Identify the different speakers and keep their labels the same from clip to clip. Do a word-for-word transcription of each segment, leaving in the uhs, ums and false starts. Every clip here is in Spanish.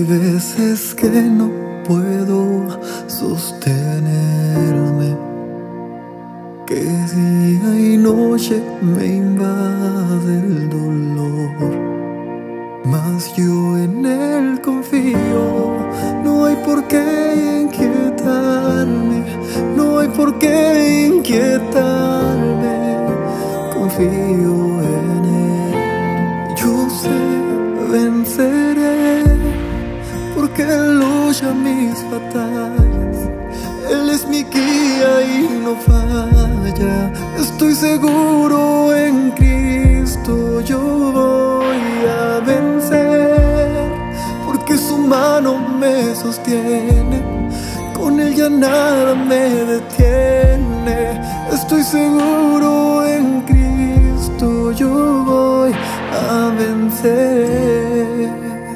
Speaker 1: veces que no puedo sostenerme, que día y noche me invade el dolor, mas yo en él confío. No hay por qué inquietarme, no hay por qué inquietarme, confío en él. Yo sé, venceré, porque él lucha mis batallas. Él es mi guía y no falla. Estoy seguro en Cristo, yo voy a vencer, porque su mano me sostiene, con él ya nada me detiene. Estoy seguro en Cristo, yo voy a vencer.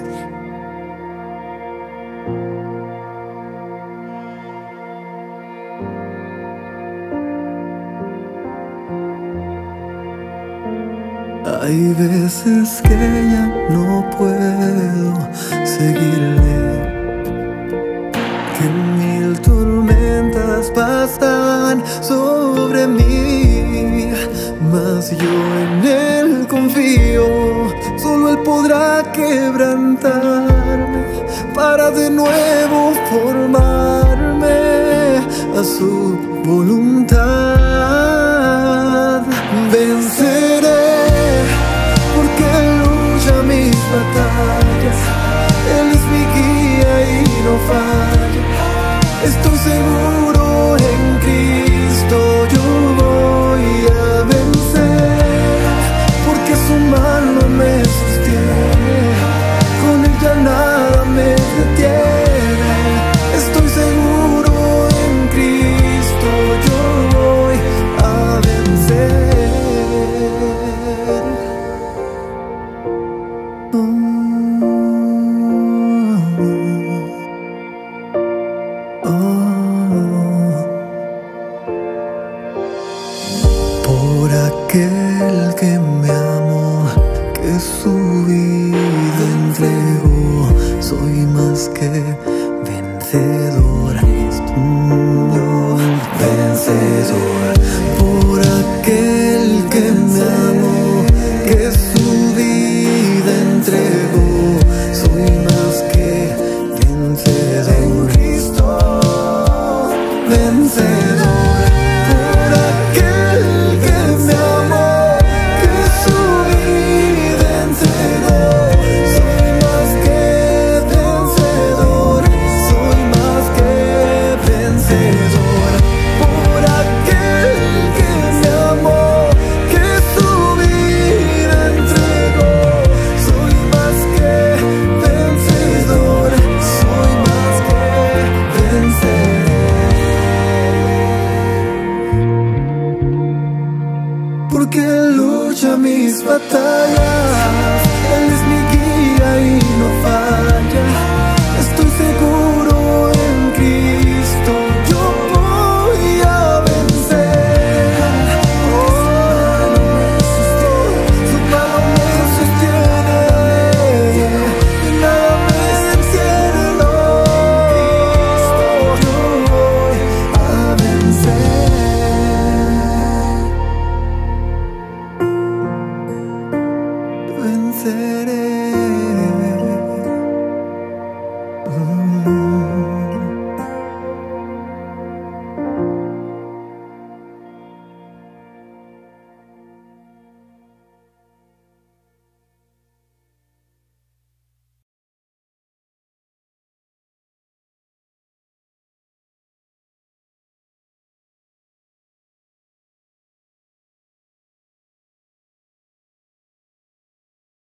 Speaker 1: Hay veces que ya no puedo seguirle, que mil tormentas pasan sobre mí, mas yo en él confío. Solo él podrá quebrantarme para de nuevo formarme a su voluntad. Venceré, porque él lucha mis batallas. Él es mi guía y no falla. Estoy seguro en Cristo, yo voy a vencer, porque su mano me sostiene, con él ya nada me detiene. Estoy seguro en Cristo, yo voy a vencer. Por aquel que me amó, que su vida entregó, soy más que vencedor. Yo vencedor. Por aquel que me amó, que su vida entregó, soy más que vencedor. En Cristo, vencedor. Porque él lucha mis batallas. Él es mi guía y no falla. Estoy seguro en Cristo, yo voy a vencer. Oh, su mano me sostiene y nada me detiene. No, yo voy a vencer. Venceré.